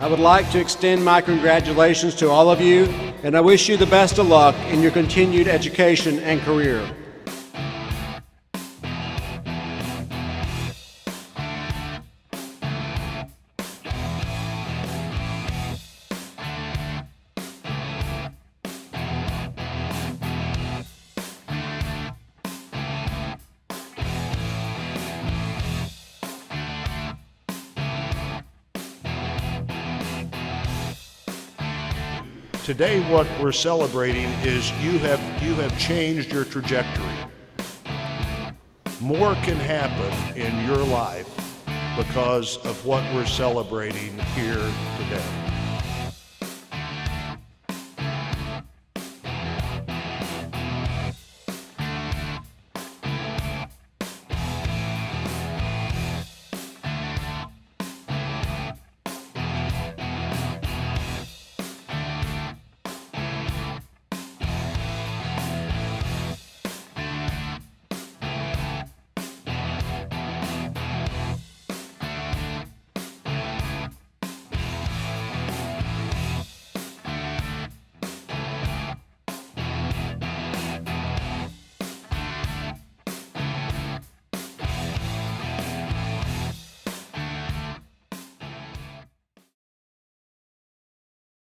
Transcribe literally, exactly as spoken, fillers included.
I would like to extend my congratulations to all of you, and I wish you the best of luck in your continued education and career. Today, what we're celebrating is you have, you have changed your trajectory. More can happen in your life because of what we're celebrating here today.